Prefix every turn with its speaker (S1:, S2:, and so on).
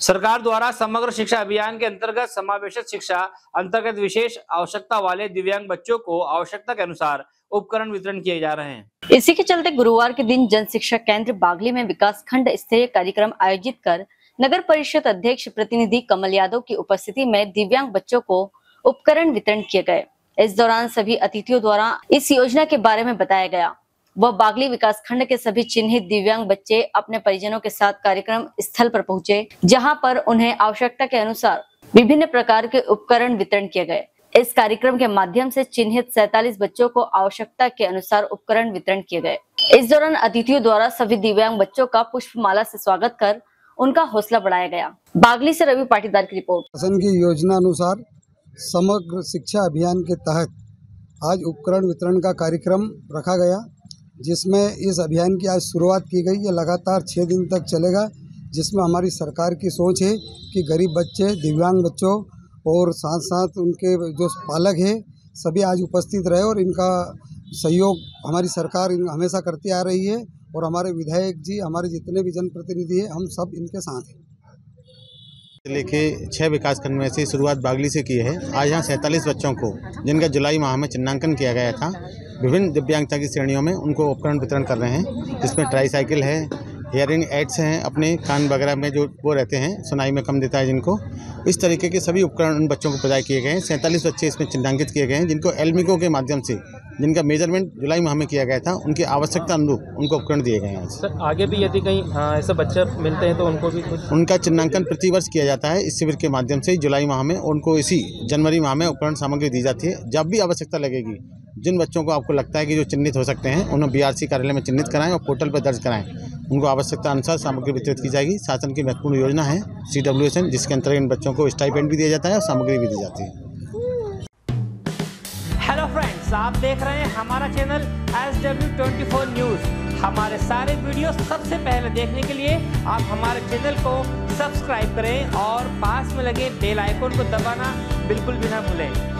S1: सरकार द्वारा समग्र शिक्षा अभियान के अंतर्गत समावेशक शिक्षा अंतर्गत विशेष आवश्यकता वाले दिव्यांग बच्चों को आवश्यकता के अनुसार उपकरण वितरण किए जा रहे हैं।
S2: इसी के चलते गुरुवार के दिन जन शिक्षा केंद्र बागली में विकास खंड स्तरीय कार्यक्रम आयोजित कर नगर परिषद अध्यक्ष प्रतिनिधि कमल यादव की उपस्थिति में दिव्यांग बच्चों को उपकरण वितरण किए गए। इस दौरान सभी अतिथियों द्वारा इस योजना के बारे में बताया गया। वह बागली विकास खंड के सभी चिन्हित दिव्यांग बच्चे अपने परिजनों के साथ कार्यक्रम स्थल पर पहुंचे, जहां पर उन्हें आवश्यकता के अनुसार विभिन्न प्रकार के उपकरण वितरण किए गए। इस कार्यक्रम के माध्यम से चिन्हित 47 बच्चों को आवश्यकता के अनुसार उपकरण वितरण किए गए। इस दौरान अतिथियों द्वारा सभी दिव्यांग बच्चों का पुष्पमाला से स्वागत कर उनका हौसला बढ़ाया गया। बागली से रवि पाटीदार की रिपोर्ट।
S3: शासन की योजना अनुसार समग्र शिक्षा अभियान के तहत आज उपकरण वितरण का कार्यक्रम रखा गया, जिसमें इस अभियान की आज शुरुआत की गई। ये लगातार 6 दिन तक चलेगा, जिसमें हमारी सरकार की सोच है कि गरीब बच्चे, दिव्यांग बच्चों और साथ साथ उनके जो पालक हैं सभी आज उपस्थित रहे और इनका सहयोग हमारी सरकार हमेशा करती आ रही है और हमारे विधायक जी, हमारे जितने भी जनप्रतिनिधि हैं, हम सब इनके साथ हैं।
S4: जिले के 6 विकासखंड में से शुरुआत बागली से की है। आज यहाँ 47 बच्चों को, जिनका जुलाई माह में चिन्हांकन किया गया था, विभिन्न दिव्यांगता की श्रेणियों में उनको उपकरण वितरण कर रहे हैं, जिसमें ट्राईसाइकिल है, हियरिंग एड्स हैं, अपने कान वगैरह में जो वो रहते हैं, सुनाई में कम देता है जिनको, इस तरीके के सभी उपकरण उन बच्चों को प्रदान किए गए हैं। 47 बच्चे इसमें चिन्हांकित किए गए हैं, जिनको एल्मिको के माध्यम से, जिनका मेजरमेंट जुलाई माह में किया गया था, उनकी आवश्यकता अनुरूप उनको उपकरण दिए गए हैं।
S5: सर, आगे भी यदि कहीं ऐसे बच्चे मिलते हैं तो उनको भी कुछ
S4: उनका चिन्हांकन प्रतिवर्ष किया जाता है। इस शिविर के माध्यम से जुलाई माह में उनको इसी जनवरी माह में उपकरण सामग्री दी जाती है। जब भी आवश्यकता लगेगी, जिन बच्चों को आपको लगता है कि जो चिन्हित हो सकते हैं, उन्हें BRC कार्यालय में चिन्हित कराएं और पोर्टल पर दर्ज कराएं। उनको आवश्यकता अनुसार सामग्री वितरित की जाएगी। शासन की महत्वपूर्ण योजना है CWSN, जिसके अंतर्गत इन बच्चों को स्टाइपेंड भी दिया जाता है और सामग्री भी दी जाती है।
S1: हेलो फ्रेंड्स, आप देख रहे हैं हमारा चैनल SW24 न्यूज। हमारे सारे वीडियो सबसे पहले देखने के लिए आप हमारे चैनल को सब्सक्राइब करें और पास में लगे बेल आइकन को दबाना बिल्कुल भी ना भूलें।